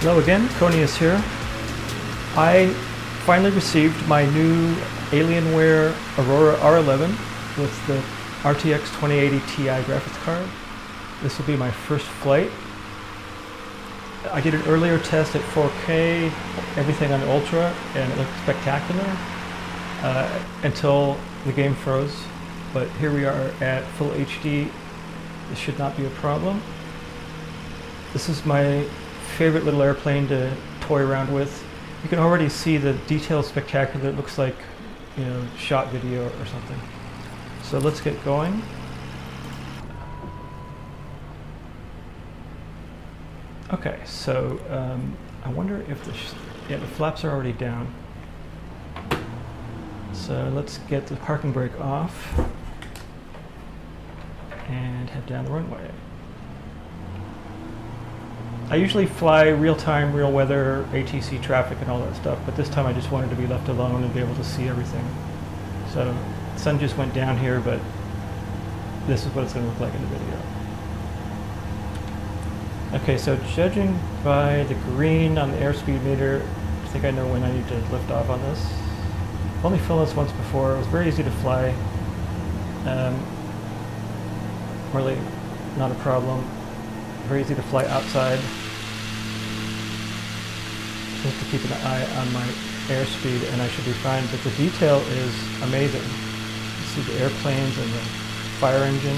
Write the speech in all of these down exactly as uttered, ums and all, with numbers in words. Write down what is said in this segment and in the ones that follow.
Hello again, Khonius here. I finally received my new Alienware Aurora R eleven with the R T X twenty eighty Ti graphics card. This will be my first flight. I did an earlier test at four K, everything on Ultra, and it looked spectacular uh, until the game froze. But here we are at full H D. This should not be a problem. This is my favorite little airplane to toy around with. You can already see the details spectacular. It looks like, you know, shot video or something. So let's get going. Okay, so um, I wonder if the sh yeah the flaps are already down. So let's get the parking brake off and head down the runway. I usually fly real-time, real weather, A T C traffic and all that stuff, but this time I just wanted to be left alone and be able to see everything. So the sun just went down here, but this is what it's going to look like in the video. Okay, so judging by the green on the airspeed meter, I think I know when I need to lift off on this. I've only flown this once before. It was very easy to fly. Um, really not a problem. Very easy to fly outside. Just to keep an eye on my airspeed and I should be fine, but the detail is amazing. You see the airplanes and the fire engine.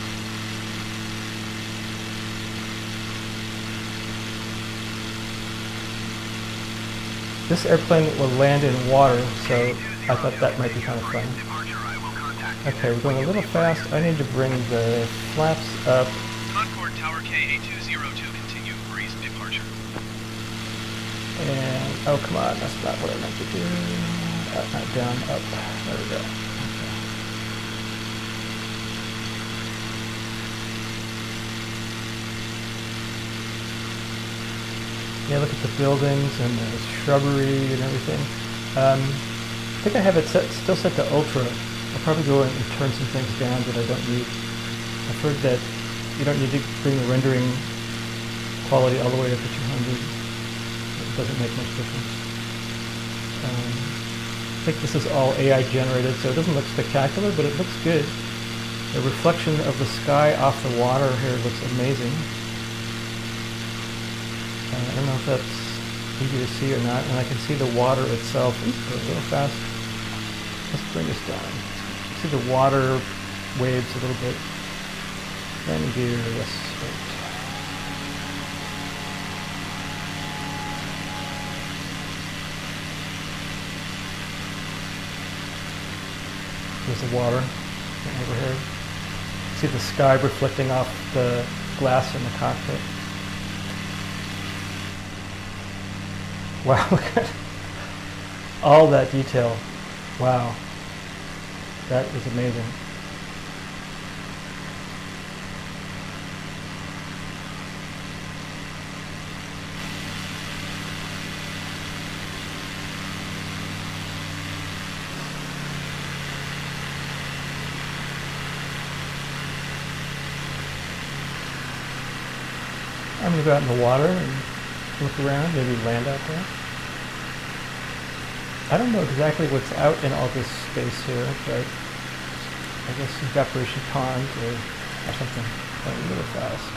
This airplane will land in water, so I thought that might be kind of fun. Okay, we're going a little fast. I need to bring the flaps up. Concord Tower K A two zero two, continue, breeze departure. And, oh come on, that's not what I meant to do. Up, not down, up. There we go. Okay. Yeah, look at the buildings and the shrubbery and everything. Um, I think I have it set, still set to Ultra. I'll probably go and turn some things down that I don't need. I've heard that you don't need to bring the rendering quality all the way up to two hundred. It doesn't make much difference. Um, I think this is all A I generated, so it doesn't look spectacular, but it looks good. The reflection of the sky off the water here looks amazing. Uh, I don't know if that's easy to see or not, and I can see the water itself. Oops, go a little fast. Let's bring this down. See the water waves a little bit. Landing gear, yes, right. There's the water overhead. See the sky reflecting off the glass in the cockpit. Wow, look at all that detail. Wow. That is amazing. I'm going to go out in the water and look around, maybe land out there. I don't know exactly what's out in all this space here, but I guess evaporation pond or, or something. Going a little fast.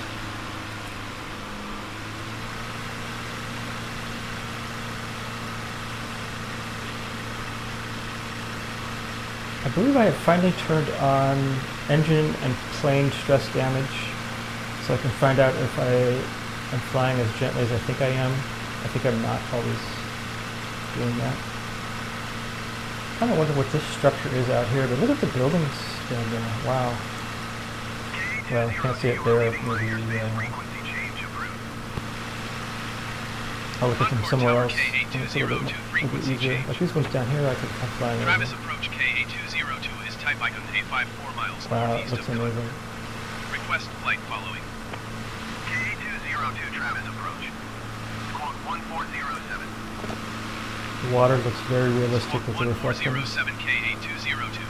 I believe I have finally turned on engine and plane stress damage, so I can find out if I am flying as gently as I think I am. I think I'm not always doing that. I kind of wonder what this structure is out here, but look at the buildings down there. Wow. Well, I can't see it there. Maybe uh, I'll look at them somewhere else. It's a little bit, a bit easier. Like these ones down here, I think I'm flying over. Travis approach K A two zero two is type icon eight five four miles wow, northeast it looks of amazing. Request flight following. K A two zero two Travis approach. Squawk one four zero seven. The water looks very realistic with the reflection. one four zero seven K A two zero two.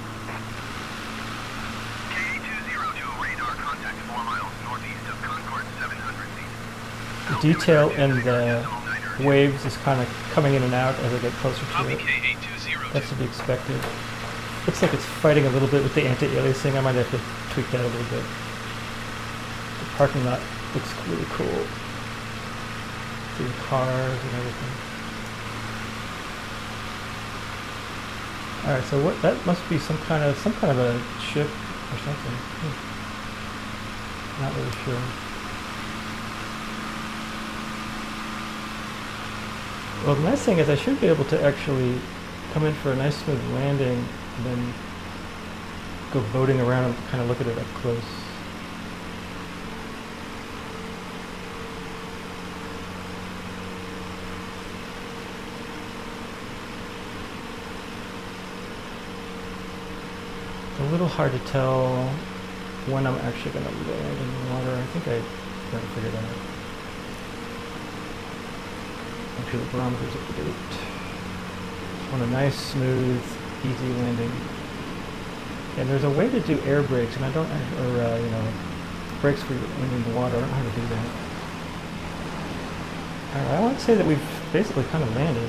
K A two zero two radar contact four miles northeast of Concord seven hundred feet. The detail in the waves is kind of coming in and out as I get closer to Copy it. K eight two zero two. That's to be expected. Looks like it's fighting a little bit with the anti-aliasing. I might have to tweak that a little bit. The parking lot looks really cool. See the cars and everything. Alright, so what that must be some kind of some kind of a ship or something. Hmm. Not really sure. Well, the nice thing is I should be able to actually come in for a nice smooth landing and then go boating around and kind of look at it up close. It's a little hard to tell when I'm actually going to land in the water. I think I got to figure that out. Actually, the barometer's up to date. Just want a nice, smooth, easy landing. And there's a way to do air brakes, and I don't, or uh, you know, brakes for when you're in the water. I don't know how to do that. Alright, I want to say that we've basically kind of landed.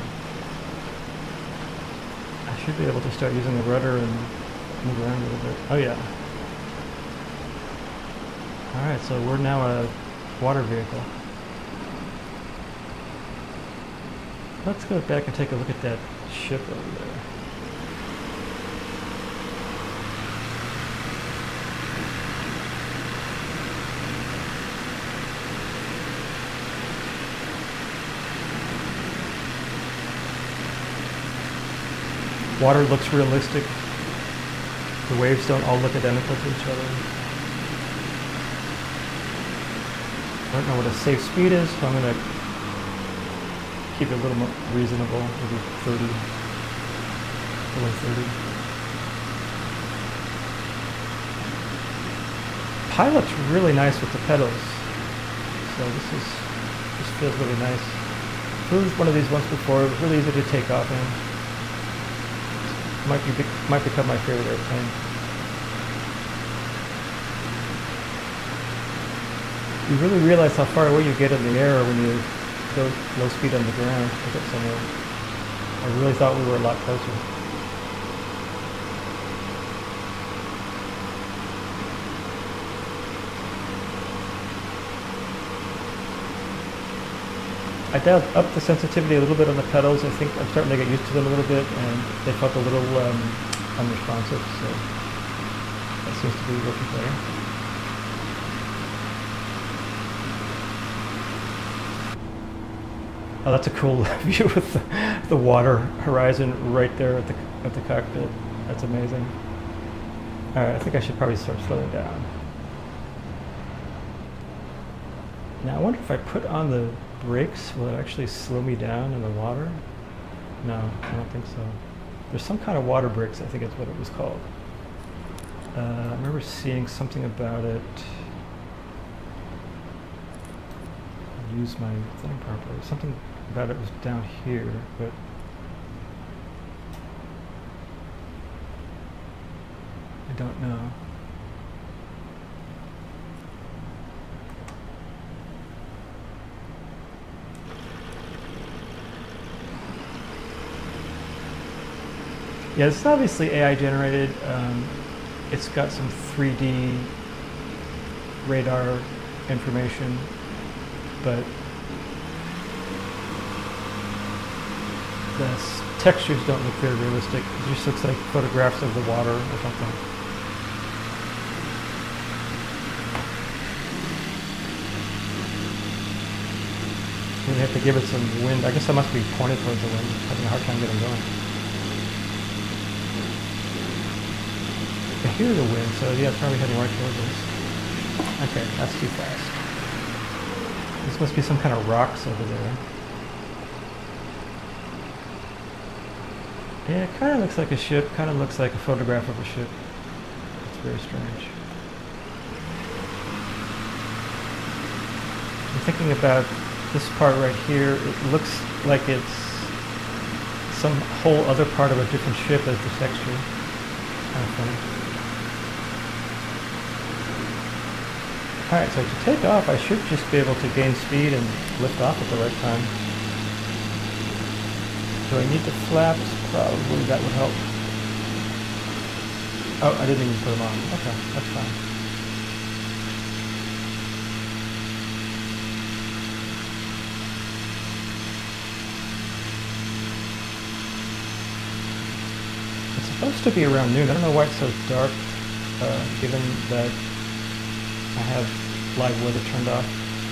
I should be able to start using the rudder and move around a little bit. Oh yeah. Alright, so we're now a water vehicle. Let's go back and take a look at that ship over there. Water looks realistic. The waves don't all look identical to each other. I don't know what a safe speed is, so I'm going to keep it a little more reasonable, maybe thirty, below thirty. Pilot's really nice with the pedals, so this is this feels really nice. Flew one of these once before. It was really easy to take off in. Might be might become my favorite airplane. You really realize how far away you get in the air when you go low speed on the ground to get somewhere. I really thought we were a lot closer. I dialed up the sensitivity a little bit on the pedals. I think I'm starting to get used to them a little bit, and they felt a little um, unresponsive, so that seems to be working better. Oh, that's a cool view with the, the water horizon right there at the, at the cockpit. That's amazing. All right, I think I should probably start slowing down. Now I wonder if I put on the brakes, will it actually slow me down in the water? No, I don't think so. There's some kind of water brakes, I think that's what it was called. Uh, I remember seeing something about it. Use my thing properly. Something about it was down here, but I don't know. Yeah, this is obviously A I generated. Um, it's got some three D radar information, but the s textures don't look very realistic. It just looks like photographs of the water or something. We have to give it some wind. I guess I must be pointed towards the wind. Having a hard time getting going. I hear the wind, so yeah, it's probably heading right towards us. Okay, that's too fast. This must be some kind of rocks over there. Yeah, it kind of looks like a ship, kind of looks like a photograph of a ship. It's very strange. I'm thinking about this part right here. It looks like it's some whole other part of a different ship as the texture. Kind of funny. Alright, so to take off, I should just be able to gain speed and lift off at the right time. Do I need the flaps? Probably that would help. Oh, I didn't even put them on. Okay, that's fine. It's supposed to be around noon. I don't know why it's so dark, uh, given that I have live weather turned off.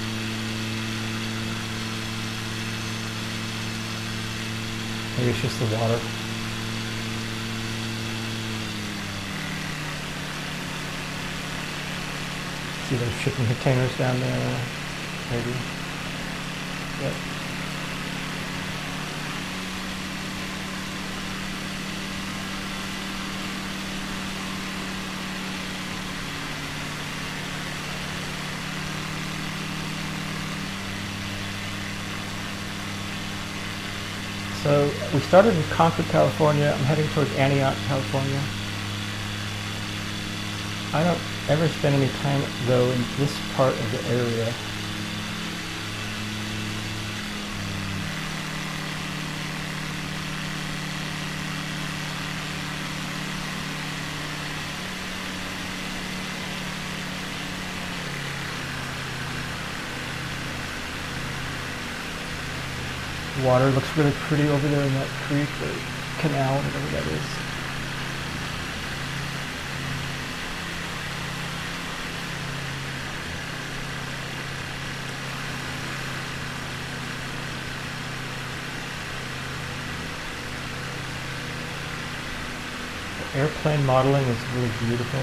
Maybe it's just the water. See those shipping containers down there? Maybe. Yep. So we started in Concord, California. I'm heading towards Antioch, California. I don't ever spend any time, though, in this part of the area. Water looks really pretty over there in that creek or canal, whatever that is. The airplane modeling is really beautiful.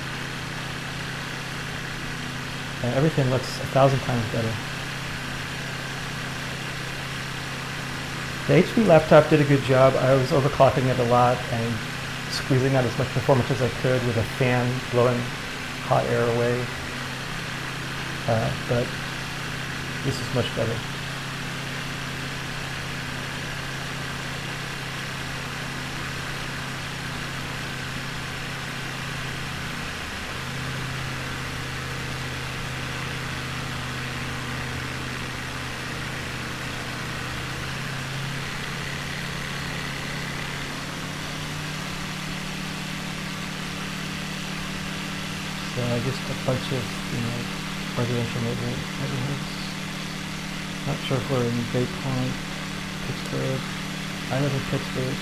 And everything looks a thousand times better. The H P laptop did a good job. I was overclocking it a lot and squeezing out as much performance as I could with a fan blowing hot air away. Uh, but this is much better. So just a bunch of, you know, residential neighborhoods. Not sure if we're in Bay Point, Pittsburgh. I live in Pittsburgh.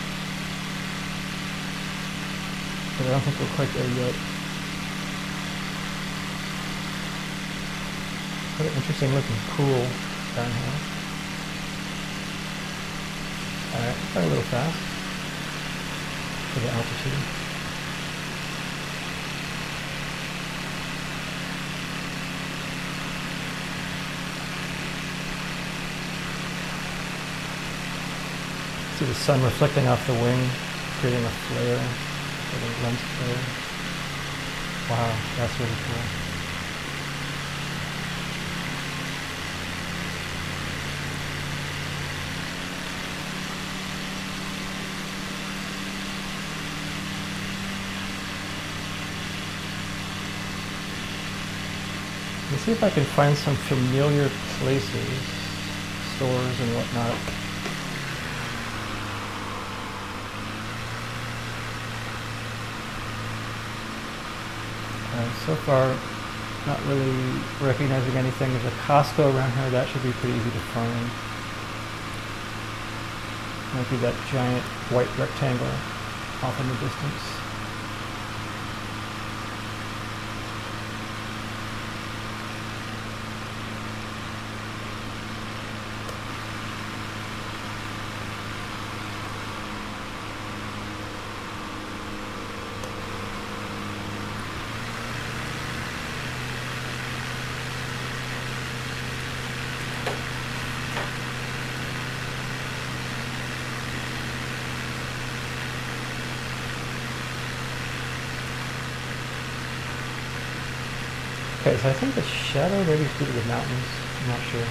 But I don't think we're quite there yet. What an interesting looking pool down here. Alright, got a little fast for the altitude. See the sun reflecting off the wing, creating a flare, sort of lens flare. Wow, that's really cool. Let's see if I can find some familiar places, stores and whatnot. Uh, so far, not really recognizing anything. There's a Costco around here. That should be pretty easy to find. Might be that giant white rectangle off in the distance. Okay, so I think the shadow maybe is due to the mountains. I'm not sure.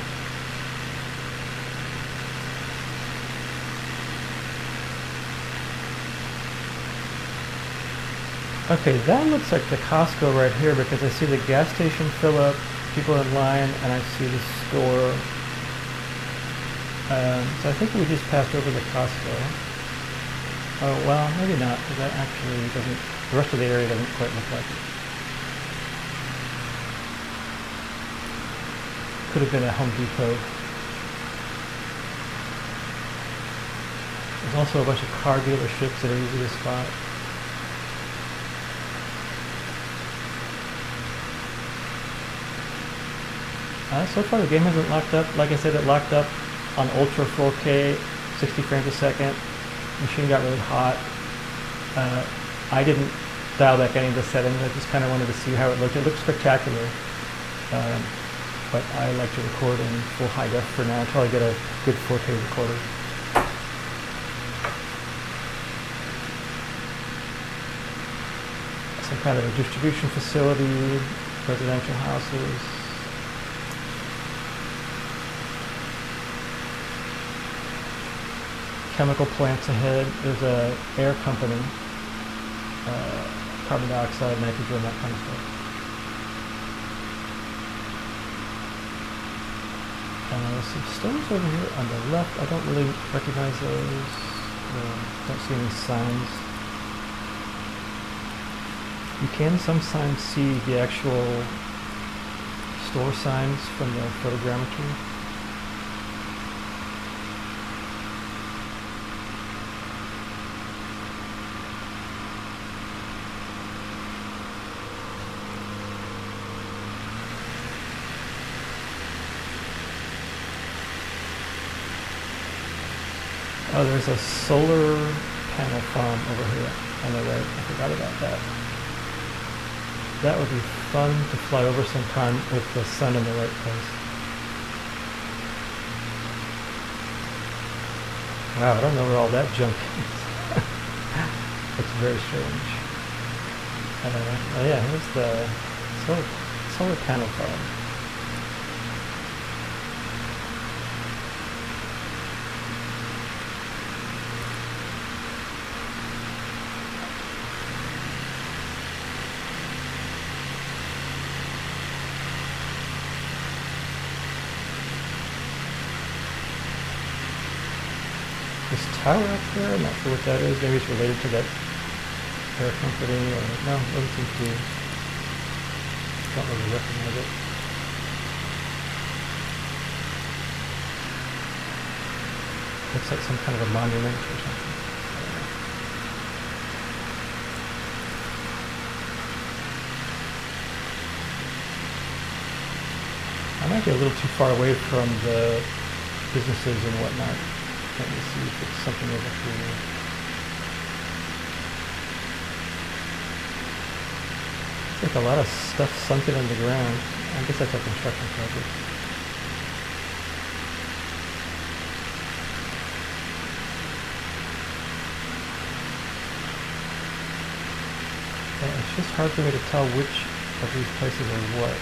Okay, that looks like the Costco right here because I see the gas station fill up, people in line, and I see the store Um, so I think we just passed over the Costco. Oh, well, maybe not, because that actually doesn't, the rest of the area doesn't quite look like it. Could have been a Home Depot. There's also a bunch of car dealerships that are easy to spot. Uh, so far the game hasn't locked up. Like I said, it locked up on Ultra four K, sixty frames a second. Machine got really hot. Uh, I didn't dial back any of the settings. I just kind of wanted to see how it looked. It looked spectacular. Um, but I like to record in full high def for now until I get a good four K recorder. Some kind of a distribution facility, residential houses. Chemical plants ahead. There's a air company, uh, carbon dioxide, nitrogen, that kind of stuff. Uh, some stores over here on the left. I don't really recognize those. Uh, don't see any signs. You can sometimes see the actual store signs from the photogrammetry. Oh, there's a solar panel farm over here on the right. I forgot about that. That would be fun to fly over sometime with the sun in the right place. Wow, I don't know where all that junk is. It's very strange. Uh, oh yeah, here's the solar, solar panel farm. This tower up there, I'm not sure what that is. Maybe it's related to that air company or no, it doesn't seem to be. Don't really recognize it. Looks like some kind of a monument or something. I might be a little too far away from the businesses and whatnot. Let me see if it's something over here. It's like a lot of stuff sunken in the ground. I guess that's a construction project. Yeah, it's just hard for me to tell which of these places are what.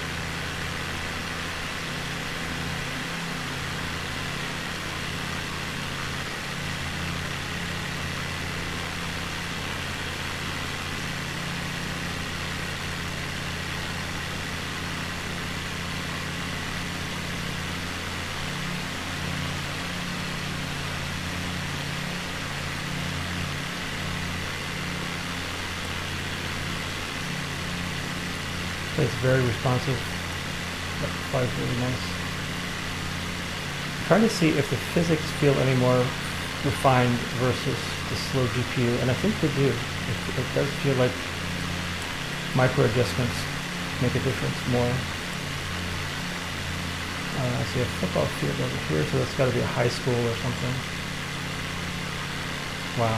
It's very responsive. That flies really nice. I'm trying to see if the physics feel any more refined versus the slow G P U, and I think they do. It, it does feel like micro adjustments make a difference more. Uh, I see a football field over here, so that's got to be a high school or something. Wow.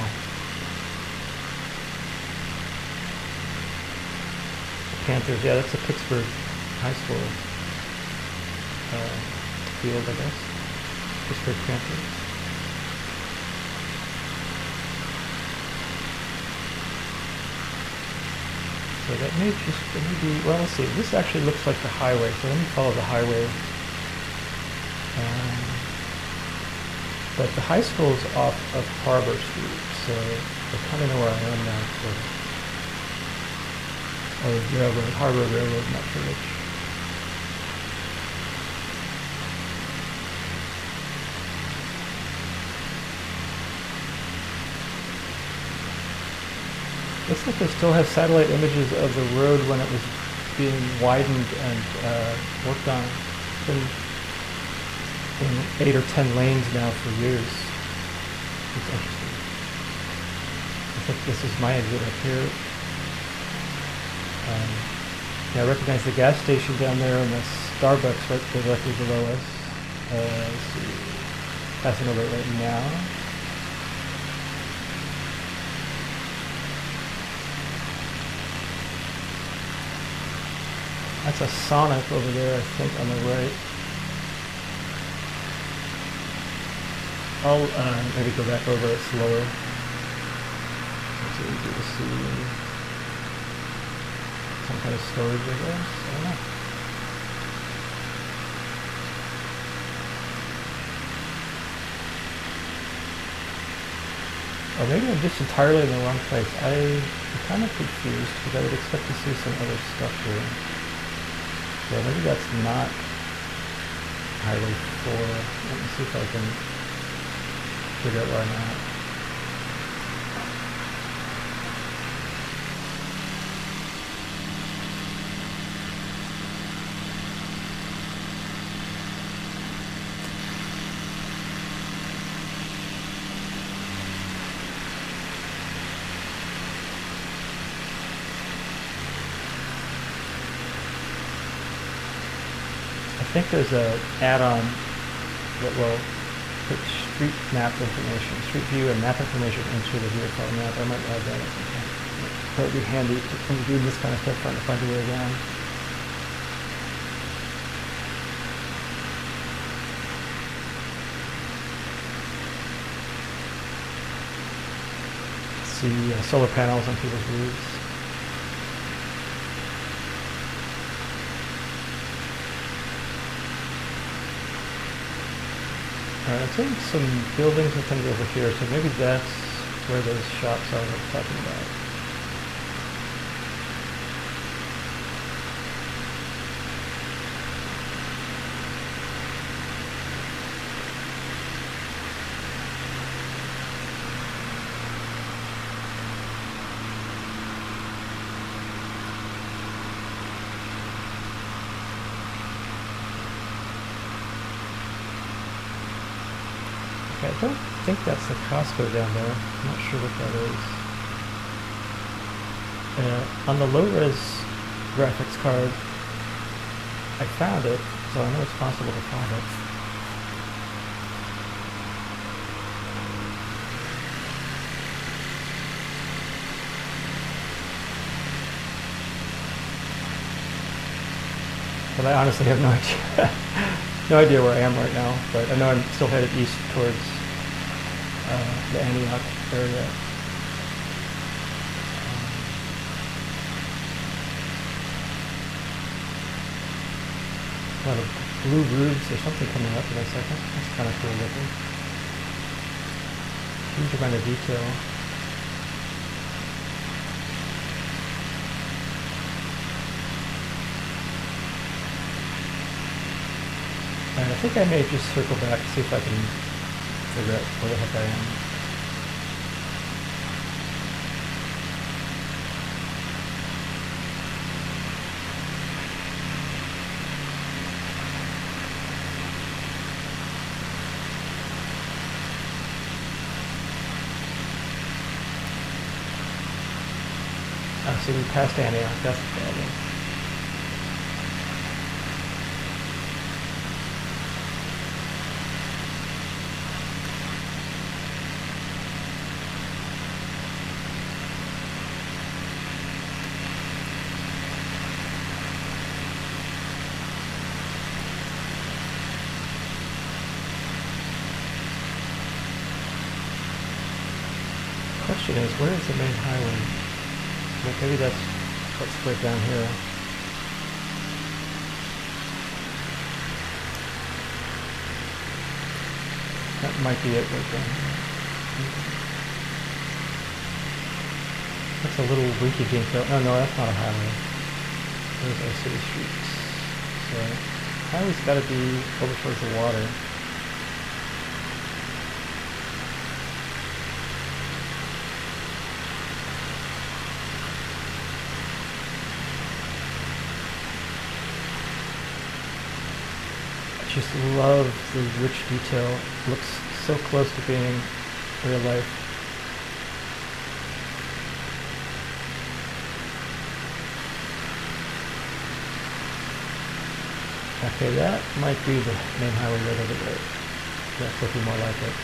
Panthers, yeah, that's a Pittsburgh high school uh, field, I guess. Pittsburgh Panthers. So that may just, that may be, well, let's see, this actually looks like the highway, so let me follow the highway. Um, but the high school is off of Harbor Street, so I kind of know where I am now, so. Or railroad, Harbor Railroad, not sure which. Looks like they still have satellite images of the road when it was being widened and uh, worked on. It's been in eight or ten lanes now for years. It's interesting. I think this is my exit up here. Um, yeah, I recognize the gas station down there and the Starbucks right directly below us. Uh, let's see. Passing over it right now. That's a Sonic over there, I think, on the right. I'll uh, maybe go back over it slower. It's easy to see. Some kind of storage, I guess. I don't know. Or maybe I'm just entirely in the wrong place. I'm kind of confused because I would expect to see some other stuff here. Yeah, maybe that's not Highway four. Let me see if I can figure out where I'm at. I think there's a add-on that will put street map information, street view and map information into the vehicle map. I might add that at some point. That would be handy to, when you're doing this kind of stuff, trying to find your way around. See uh, solar panels on people's roofs. Alright, I'm seeing some buildings and things over here, so maybe that's where those shops are that I'm talking about. Okay, I don't think that's the Costco down there. I'm not sure what that is. Uh, on the low-res graphics card, I found it, so I know it's possible to find it. But I honestly have no idea. No idea where I am right now, but I know I'm still headed east towards uh, the Antioch area. A lot of blue roofs or something coming up in a second. That's kind of cool looking. Huge amount of detail. And I think I may just circle back to see if I can figure out where the heck I am. Ah, see, we passed Antioch. That's the problem. Question is, where is the main highway? Maybe that's what's right down here. That might be it right down here. That's a little rinky-dink though. Oh no, that's not a highway. Those are city streets. So, highway's gotta be over towards the water. just love the rich detail. It looks so close to being real life. Okay, that might be the main highway right over there. That's looking more like it.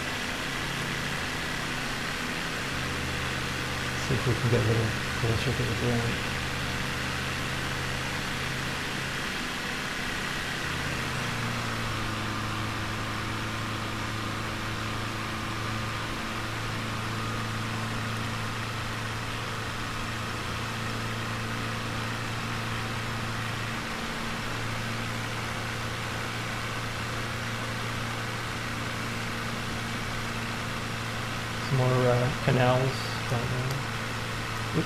See if we can get a little closer to the ground. More uh, canals down there. Oops.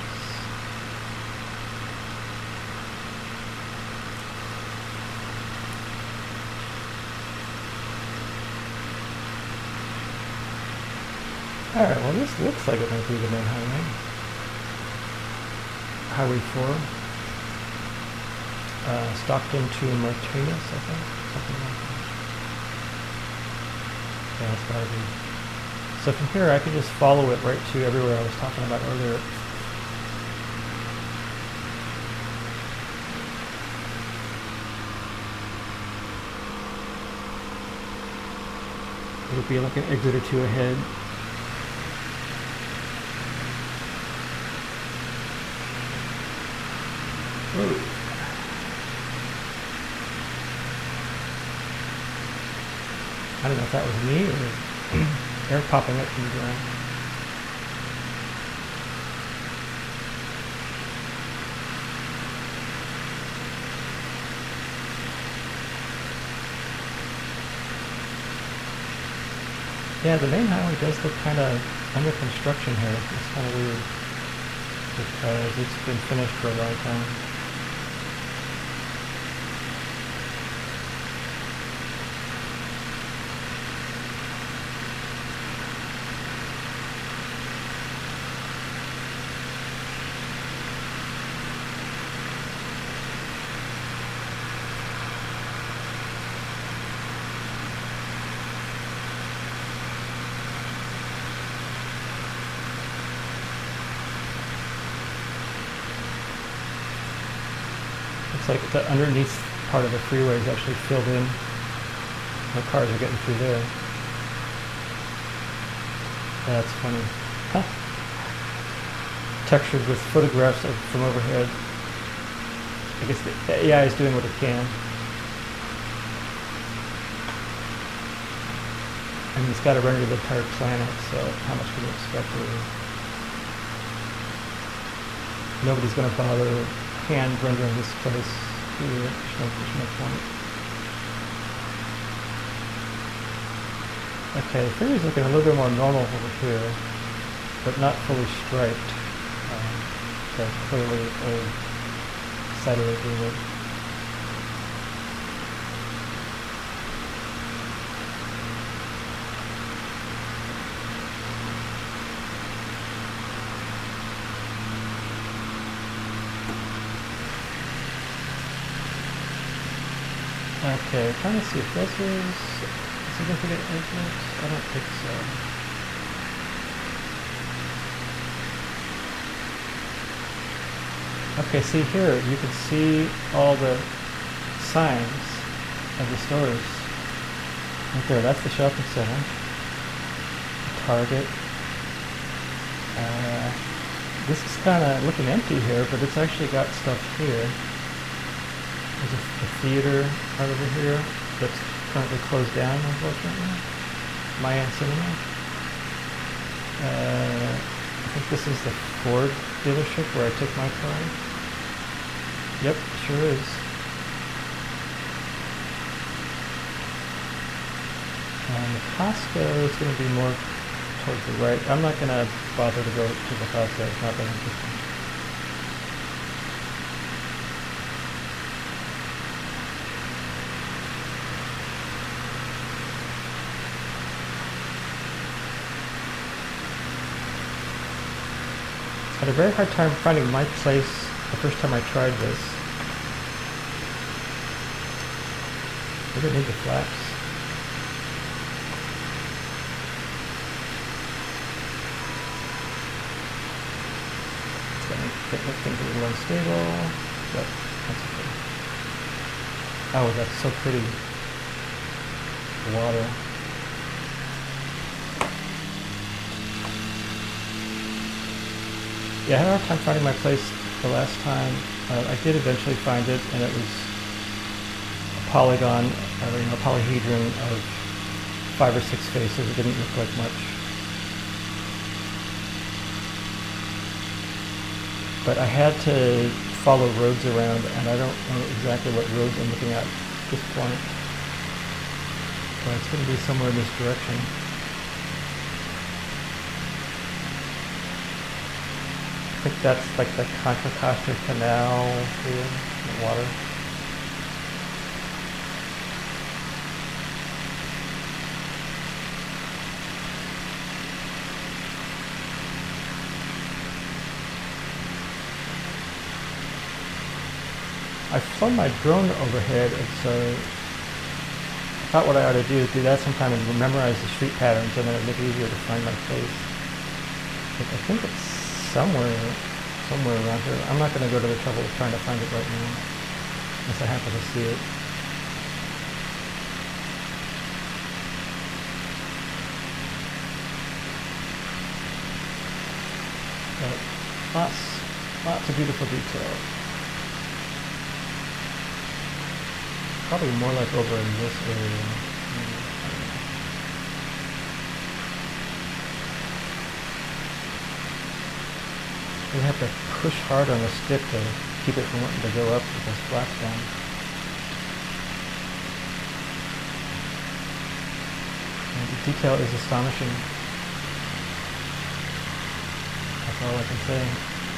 Alright, well this looks like it might be the main highway. Highway four. Uh, Stockton to Martinez, I think. Something like that. Yeah, it's gotta be. So from here I can just follow it right to everywhere I was talking about earlier. It would be like an exit or two ahead. Whoa. I don't know if that was me or air popping up from the ground. Yeah, the main highway does look kind of under construction here. It's kind of weird because it's been finished for a long time. Looks like the underneath part of the freeway is actually filled in. No cars are getting through there. That's funny. Huh. Textured with photographs of, from overhead. I guess the, the A I is doing what it can. And it's got to render the entire planet, so how much can you expect really? Nobody's going to bother hand rendering this place here. There's no, there's no point. Okay, the freeway's looking a little bit more normal over here, but not fully striped. Um, so clearly a satellite road. Okay, trying to see if this is a significant exit. I don't think so. Okay, see here, you can see all the signs of the stores. Right there, that's the shopping center. The Target. Uh, this is kind of looking empty here, but it's actually got stuff here. There's a, a theater right over here that's currently closed down, unfortunately. Mayan Cinema. Uh, I think this is the Ford dealership where I took my car. Yep, sure is. Um, the Costco is going to be more towards the right. I'm not going to bother to go to the Costco. It's not that interesting. I had a very hard time finding my place the first time I tried this. Maybe I need the flaps. It's gonna make things a little unstable, but that's okay. Oh, that's so pretty. The water. Yeah, I had a hard time finding my place the last time. Uh, I did eventually find it, and it was a polygon, or you know, a polyhedron of five or six faces. It didn't look like much. But I had to follow roads around, and I don't know exactly what roads I'm looking at at this point. But it's going to be somewhere in this direction. I think that's like the Contra Costa Canal here, the water. I've flown my drone overhead, and so I thought what I ought to do is do that sometime and memorize the street patterns, and then it'd make it easier to find my place. But I think it's somewhere, somewhere around here. I'm not going to go to the trouble of trying to find it right now, unless I happen to see it. But lots, lots of beautiful detail. Probably more like over in this area. You have to push hard on the stick to keep it from wanting to go up with those flaps down. And the detail is astonishing. That's all I can say.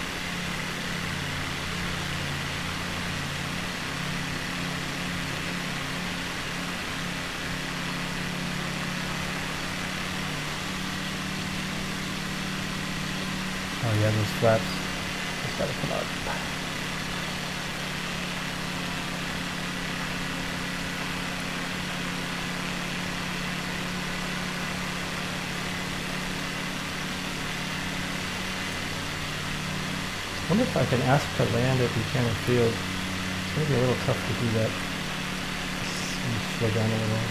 Oh yeah, those flaps just gotta come up. I wonder if I can ask to land at Buchanan Field. It's gonna be a little tough to do that. Let me slow down a little.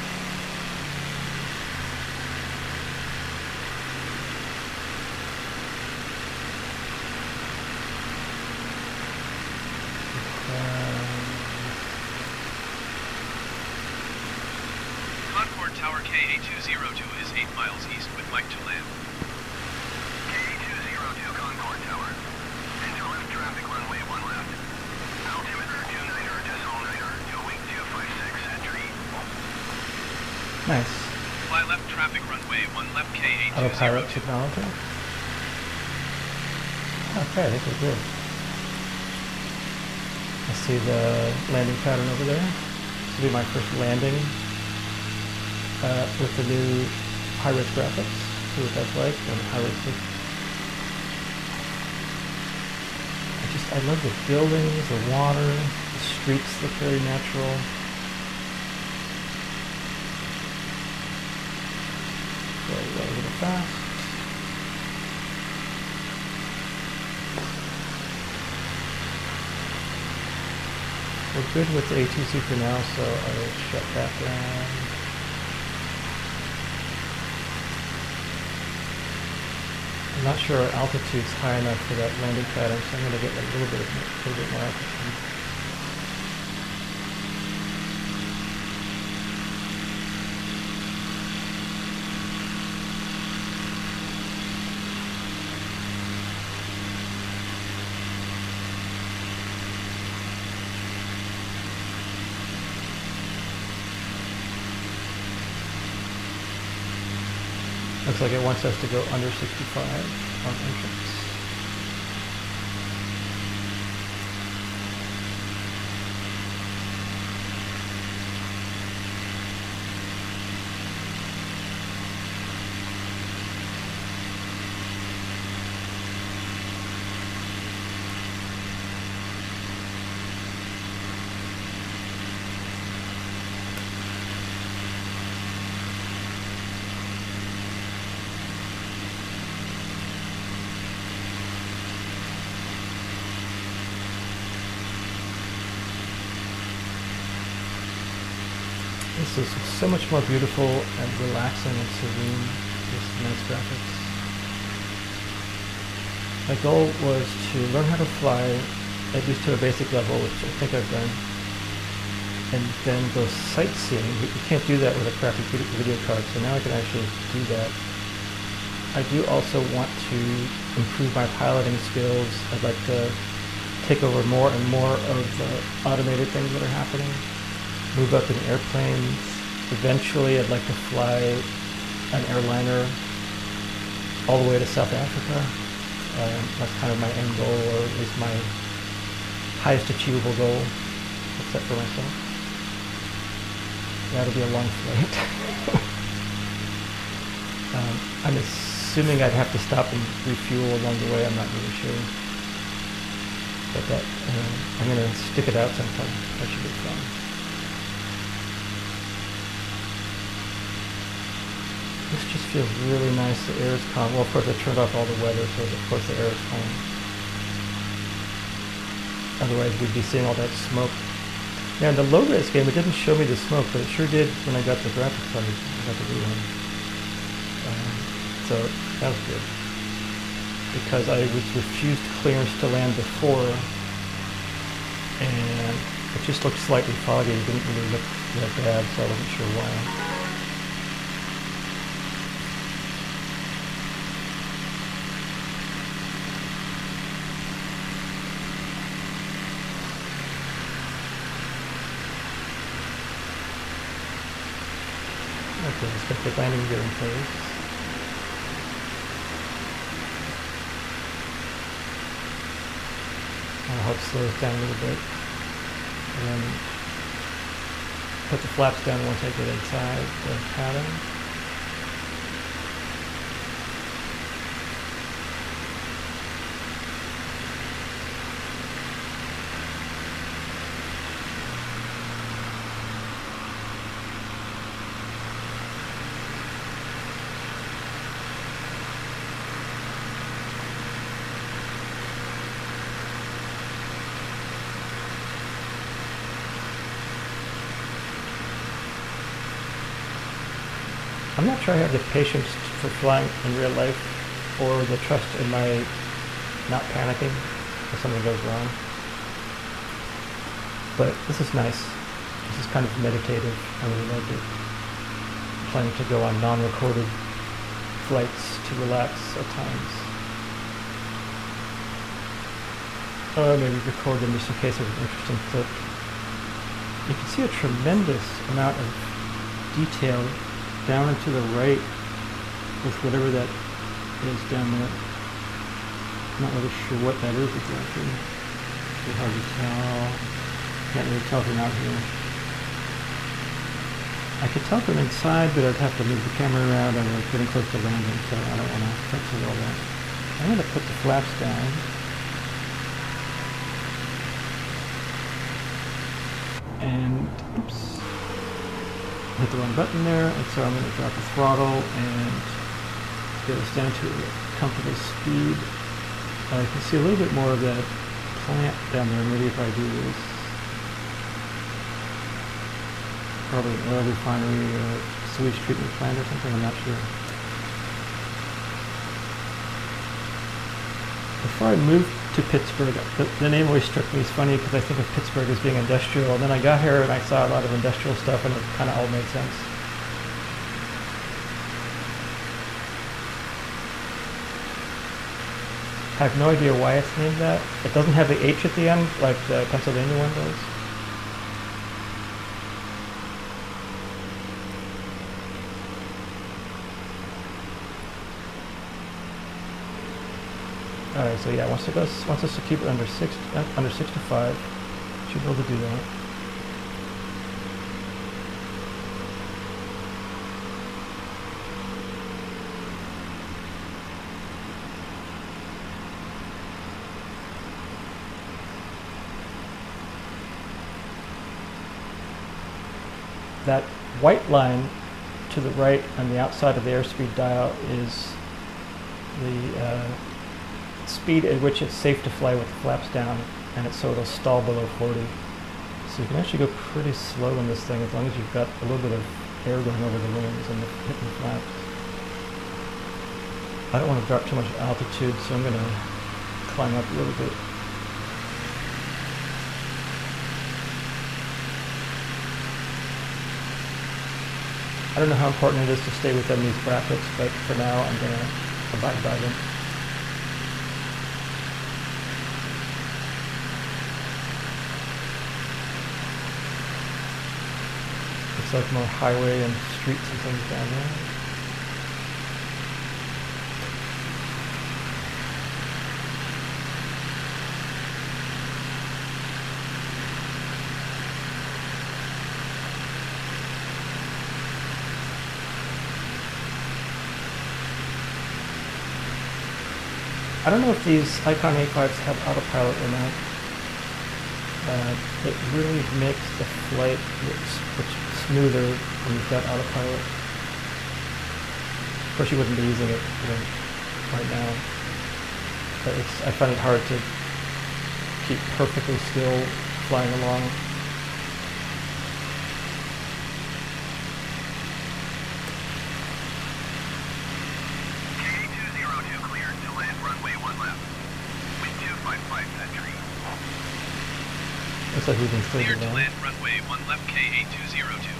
Tower K A two zero two is eight miles east with Mike to land. K A two zero two Concord Tower. Enter left traffic runway one left. Altimeter two niner decimal niner. Two wing two five six. Entry. Nice. Fly left traffic runway one left K A two zero two. Autopilot technology. Okay, I think we're good. I see the landing pattern over there. This will be my first landing. Uh, with the new high-res graphics, see what that's like, and high-res. I just, I love the buildings, the water, the streets look very natural. Very, very, a little fast. We're good with the A T C for now, so I'll shut that down. I'm not sure our altitude's high enough for that landing pattern, so I'm going to get a little bit, a little bit more altitude. Looks like it wants us to go under sixty-five on entrance. This is so much more beautiful and relaxing and serene with nice graphics. My goal was to learn how to fly, at least to a basic level, which I think I've done, and then go sightseeing. You can't do that with a crappy video card, so now I can actually do that. I do also want to improve my piloting skills. I'd like to take over more and more of the automated things that are happening, move up in airplanes. Eventually I'd like to fly an airliner all the way to South Africa. Um, that's kind of my end goal, or at least my highest achievable goal, except for myself. That'll be a long flight. um, I'm assuming I'd have to stop and refuel along the way. I'm not really sure. But that, uh, I'm going to stick it out sometime. That should be fun. This just feels really nice. The air is calm. Well, of course I turned off all the weather, so of course the air is calm. Otherwise we'd be seeing all that smoke. Now in the low-res game it didn't show me the smoke, but it sure did when I got the graphics card. I got the real one. Um, so that was good. Because I was refused clearance to land before, and it just looked slightly foggy. It didn't really look that bad, so I wasn't sure why. Okay, let's get the landing gear in place. I'll help slow us down a little bit. And then put the flaps down once I get inside the pattern. I'm not sure I have the patience for flying in real life, or the trust in my not panicking if something goes wrong. But this is nice. This is kind of meditative. I really like it. I'm planning to go on non-recorded flights to relax at times. Or maybe record them just in case there's an interesting clip. You can see a tremendous amount of detail down and to the right with whatever that is down there. I'm not really sure what that is exactly. It's hard to tell. Can't really tell from out here. I could tell from inside, but I'd have to move the camera around. I'm getting close to landing, so I don't want to touch with all that. I'm going to put the flaps down. And, oops. Hit the wrong button there, and so I'm going to drop the throttle and get us down to a comfortable speed. I can see a little bit more of that plant down there, maybe if I do this. Probably an oil refinery or sewage treatment plant or something, I'm not sure. Before I moved to Pittsburgh, the, the name always struck me as funny because I think of Pittsburgh as being industrial, and then I got here and I saw a lot of industrial stuff and it kind of all made sense. I have no idea why it's named that. It doesn't have the H at the end like the Pennsylvania one does. Alright, so yeah, wants, to go, wants us to keep it under six, uh, under six to five. Should be able to do that. That white line to the right on the outside of the airspeed dial is the uh, speed at which it's safe to fly with the flaps down, and it's so it'll stall below forty. So you can actually go pretty slow in this thing as long as you've got a little bit of air going over the wings and the hip and flaps. I don't want to drop too much altitude, so I'm going to climb up a little bit. I don't know how important it is to stay within these brackets, but for now I'm going to abide by them. Looks like more highway and streets and things down there. I don't know if these Icon A fives have autopilot or not. Uh, it really makes the flight look much smoother when you've got autopilot. Of course, you wouldn't be using it, you know, right now. But it's, I find it hard to keep perfectly still flying along. Looks like we've been cleared to land. Runway one left, K eight two zero two.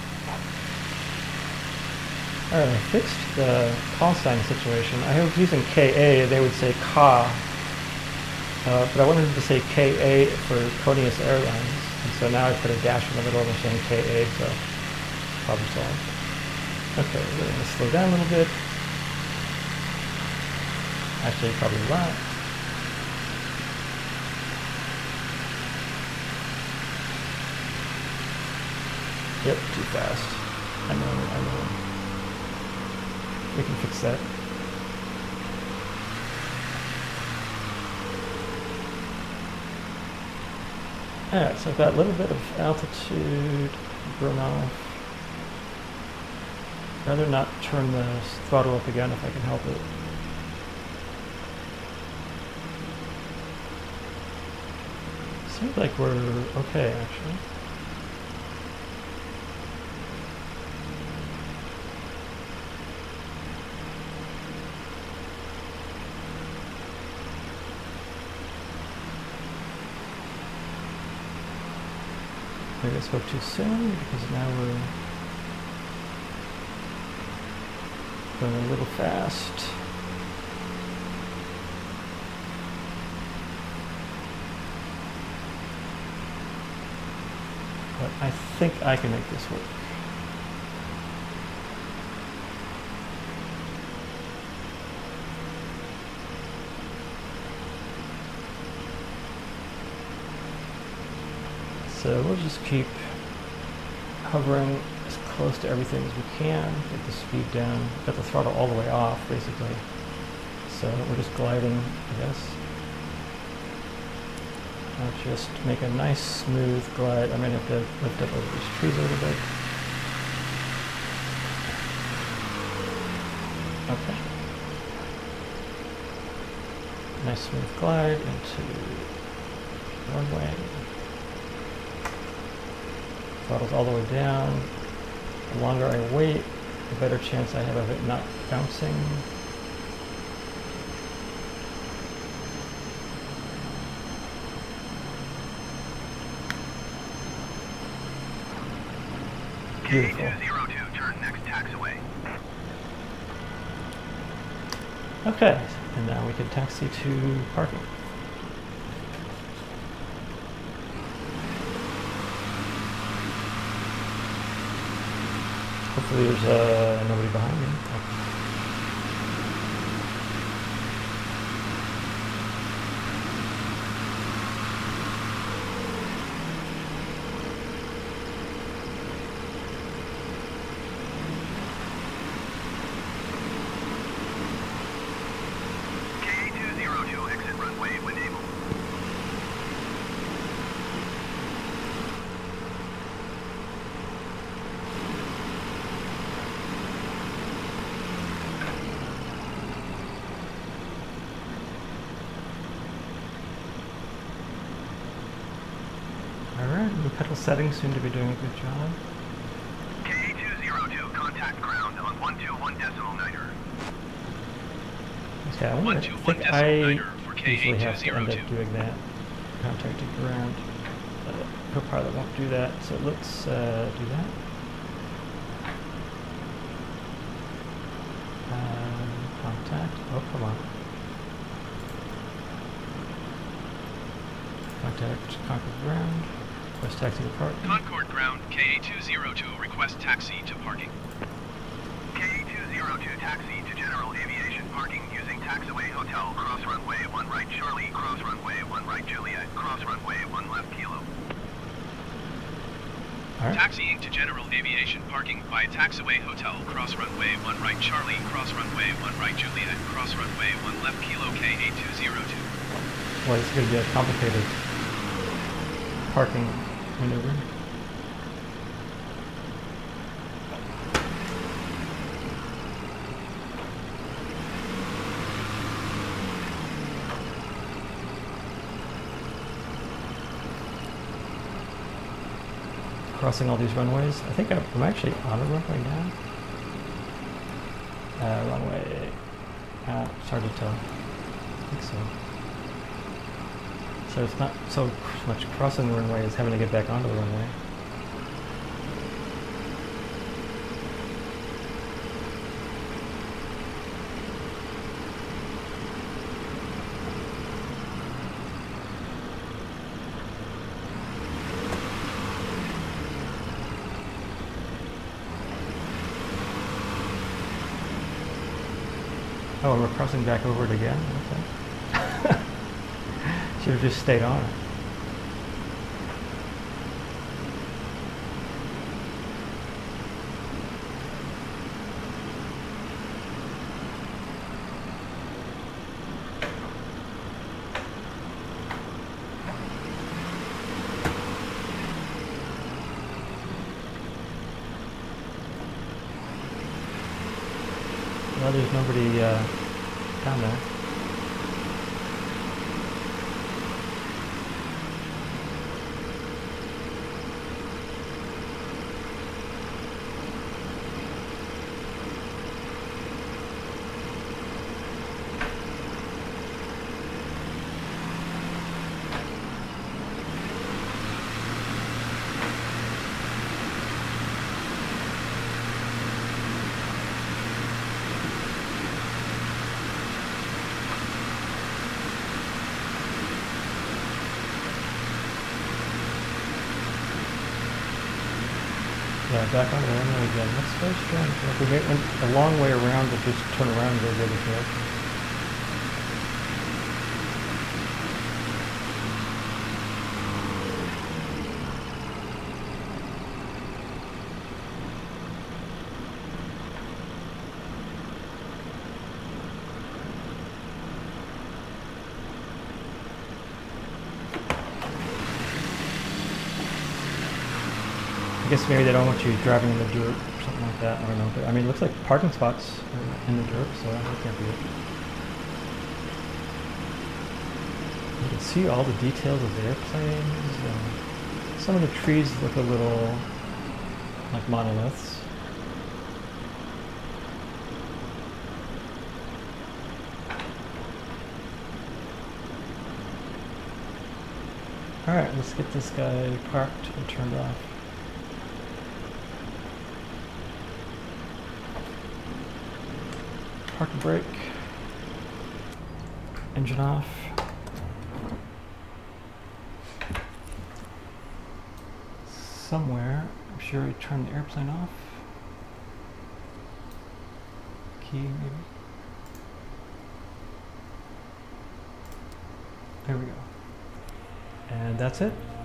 Alright, I fixed the call sign situation. I was using K A, they would say Ka, uh, but I wanted them to say K A for Khonius Airlines, and so now I put a dash in the middle and they're saying K A, so problem solved. Okay, we're going to slow down a little bit. Actually, probably a lot. Yep, too fast. I know, I know. We can fix that. Alright, so I've got a little bit of altitude burn off. I'd rather not turn the throttle up again if I can help it. Seems like we're okay, actually. Maybe I spoke too soon because now we're going a little fast. But I think I can make this work. So we'll just keep hovering as close to everything as we can, get the speed down, get the throttle all the way off basically. So we're just gliding, I guess. I'll just make a nice smooth glide. I might have to lift up over these trees a little bit. Okay. Nice smooth glide into the runway. Throttle's all the way down. The longer I wait, the better chance I have of it not bouncing. Beautiful. K two zero two, turn next taxiway. Okay, and now we can taxi to parking. Hopefully there's uh, nobody behind me. Okay. K two zero two, exit runway when able. pedal settings seem to be doing a good job. K A two zero two, contact ground on one two one decimal niner. Okay, I wonder, I think I usually have to end up doing that. Contacting ground. Uh, Copilot won't do that, so let's uh, do that. Um, contact. Oh, come on. Contact Concord ground. Request taxi to park. Concord ground, K A two zero two, request taxi to parking. K A two zero two, taxi to general aviation parking using taxiway hotel, cross runway one right Charlie, cross runway one right Juliet, cross runway one left Kilo. Right. Taxiing to general aviation parking by taxiway hotel, cross runway one right Charlie, cross runway one right Juliet, cross runway one left Kilo, K A two zero two. Well, it's going to be a complicated parking maneuver. Crossing all these runways. I think I'm, I'm actually on a runway now. Uh, runway. Uh, it's hard to tell. I think so. So it's not so much crossing the runway as having to get back onto the runway. Oh, and we're crossing back over it again? Okay. Should have just stayed on it. Well, there's nobody uh, down there. Yeah, back on the runway again. That's very strange. Like we went a long way around to just turn around and go the other direction. I guess maybe they don't want you driving in the dirt or something like that. I don't know. But I mean, it looks like parking spots are in the dirt, so that can't be it. You can see all the details of the airplanes. Uh, some of the trees look a little like monoliths. All right, let's get this guy parked and turned off. Park and brake, engine off. Somewhere, I'm sure I turned the airplane off. Key, maybe. There we go. And that's it.